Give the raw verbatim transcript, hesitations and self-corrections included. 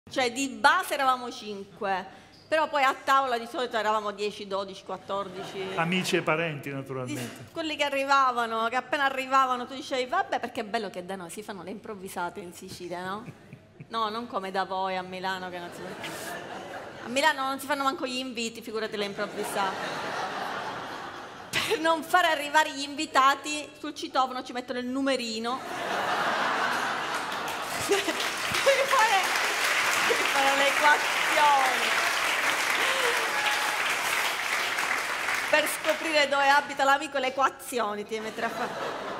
Cioè di base eravamo cinque, però poi a tavola di solito eravamo dieci, dodici, quattordici. Amici e parenti naturalmente. Di, quelli che arrivavano, che appena arrivavano tu dicevi vabbè perché è bello che da noi si fanno le improvvisate in Sicilia, no? No, non come da voi a Milano che non si fa. A Milano non si fanno manco gli inviti, figurate le improvvisate. Per non fare arrivare gli invitati sul citofono ci mettono il numerino. Devi fare, devi fare le equazioni. Per scoprire dove abita l'amico le equazioni ti devi mettere a fare.